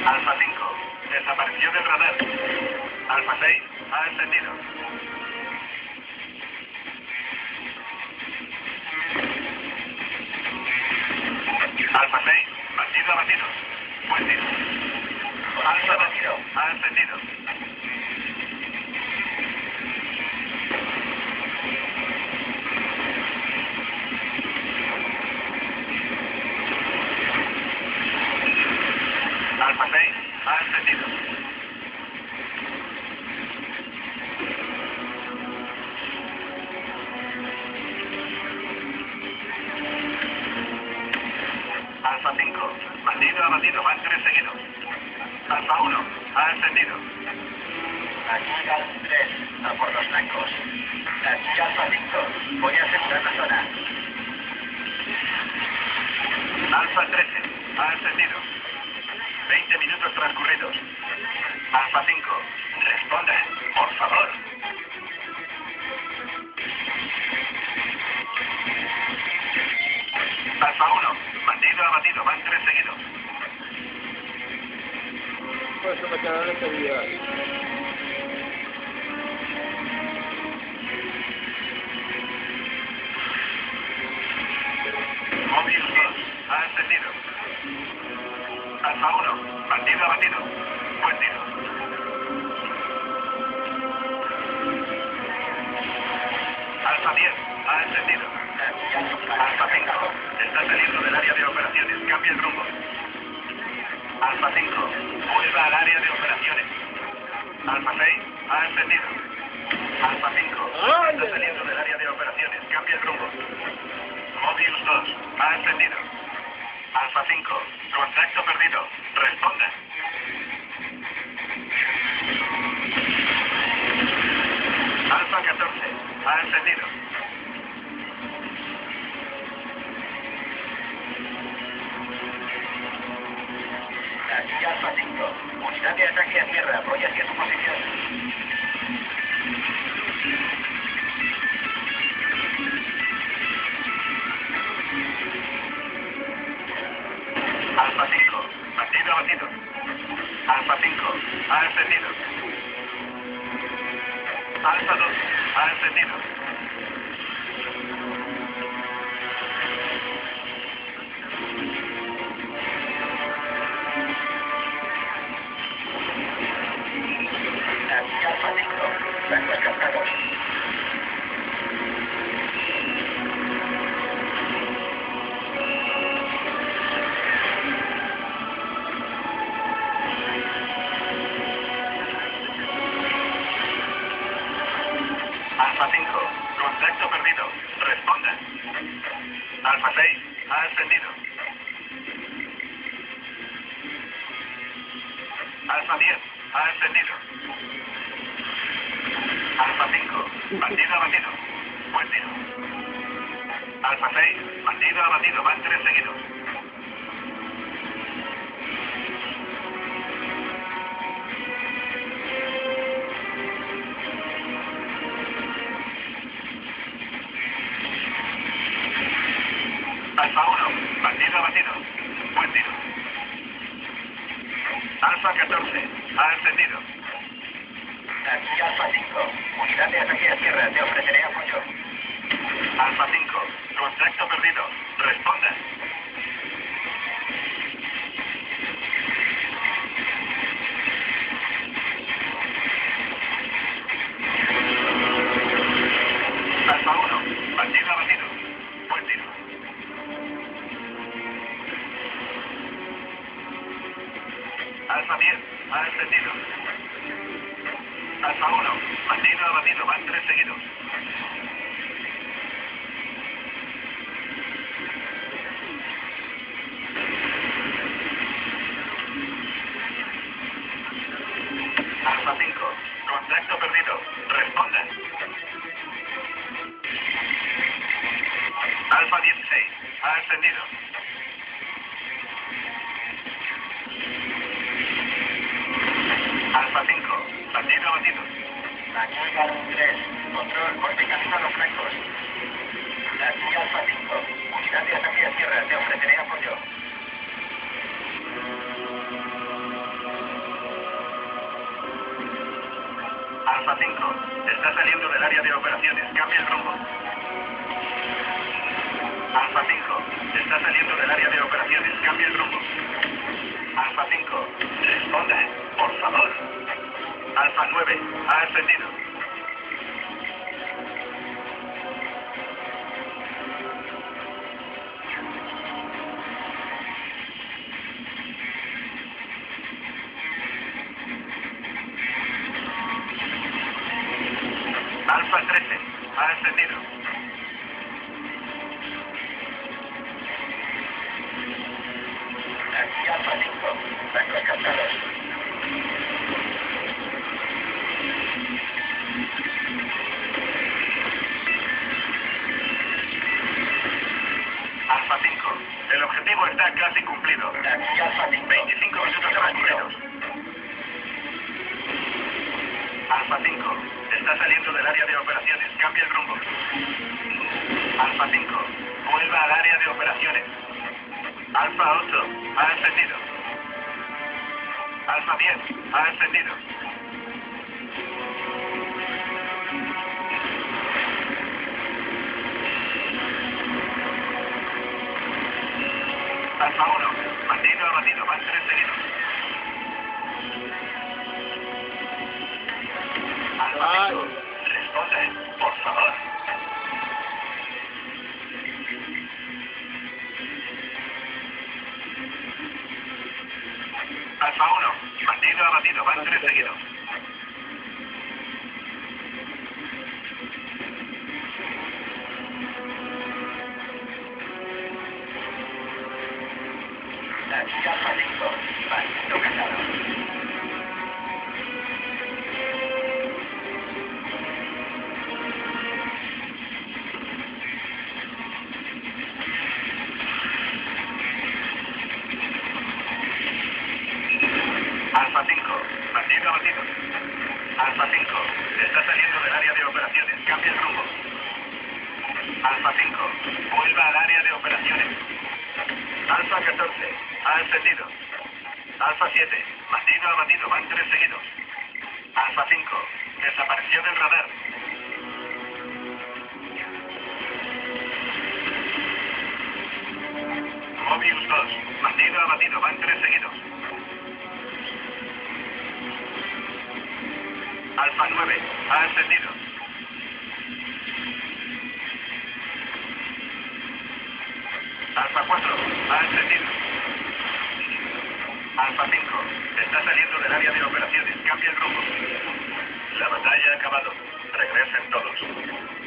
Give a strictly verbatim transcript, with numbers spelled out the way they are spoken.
Alfa cinco, desapareció del radar. Alfa seis, ha ascendido. Alfa seis, bandido abatido. Buen tiro. Alfa dos, ha ascendido. Alfa seis, ha ascendido. Alfa cinco, bandido abatido, van tres seguidos. Alfa uno, ha ascendido. Aquí Gal tres, a por los blancos. Aquí Alfa cinco, voy a asegurar la zona. Alfa trece, ha ascendido. veinte minutos transcurridos. Alfa cinco, responda, por favor. Alfa uno, bandido abatido, van tres seguidos. Pues se me quedaron ese día. Mobius dos, ha ascendido. Alfa uno, bandido abatido. Buen tiro. Alfa diez, ha ascendido. Alfa cinco, está saliendo del área de operaciones. Cambia el rumbo. Alfa cinco, vuelva al área de operaciones. Alfa seis, ha ascendido. Alfa cinco, está saliendo del área de operaciones. Cambia el rumbo. Mobius dos, ha ascendido. Alfa cinco, contacto perdido. Responda. Alfa catorce, ha ascendido. Aquí Alfa cinco, unidad de ataque a tierra, voy hacia su posición. Alfa cinco, bandido abatido. Alfa cinco, ha ascendido. Alfa dos, ha ascendido. Aquí Alfa cinco, blancos captados. Alfa cinco, contacto perdido. Responda. Alfa seis, ha ascendido. Alfa diez, ha ascendido. Alfa cinco, bandido abatido. Buen tiro. Alfa seis, bandido abatido. Van tres seguidos. Alfa uno, bandido abatido. Buen tiro. Alfa catorce, ha ascendido. Aquí Alfa cinco, unidad de ataque a tierra, te ofreceré apoyo. Alfa cinco, contacto perdido. Responda. Alfa uno, bandido abatido. Buen tiro. Alfa diez, ha ascendido. Alfa uno, bandido abatido. Van tres seguidos. Alfa cinco, contacto perdido. Responda. Alfa dieciséis, ha ascendido. Alfa cinco, bandido abatido. Aquí Gal tres, control, corte camino a los flancos. Aquí Alfa cinco, unidad de ataque a tierra, te ofreceré apoyo. Alfa cinco, está saliendo del área de operaciones. Cambia el rumbo. Alfa cinco, está saliendo del área de operaciones. Cambia el rumbo. Alfa cinco, responde, por favor. Alfa nueve, ha ascendido. Alfa trece, ha ascendido. Aquí Alfa cinco, rangos captados. Alfa cinco, el objetivo está casi cumplido. Aquí Alfa cinco, veinticinco minutos transcurridos. Alfa cinco, está saliendo del área de operaciones. Cambia el rumbo. Alfa cinco, vuelva al área de operaciones. Alfa ocho, ha ascendido. Alfa diez, ha ascendido. Alfa uno, bandido abatido, van tres seguidos. Alfa cinco, responde, por favor. Alfa uno, bandido abatido, van tres seguidos. Aquí Alfa cinco, bandido cazado. Alfa cinco, bandido abatido. Alfa cinco, está saliendo del área de operaciones. Cambia el rumbo. Alfa cinco, vuelva al área de operaciones. Alfa catorce, ha ascendido. Alfa siete, bandido abatido, van tres seguidos. Alfa cinco, desapareció del radar. Mobius dos, bandido abatido, van tres seguidos. Alfa nueve, ha ascendido. Alfa cuatro, ha ascendido. Alfa cinco, está saliendo del área de operaciones. Cambia el rumbo. La batalla ha acabado. Regresen todos.